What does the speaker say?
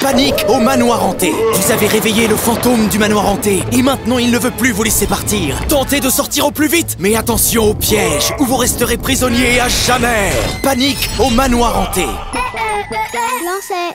Panique au manoir hanté. Vous avez réveillé le fantôme du manoir hanté et maintenant il ne veut plus vous laisser partir. Tentez de sortir au plus vite, mais attention au piège où vous resterez prisonnier à jamais. Panique au manoir hanté. Lancez.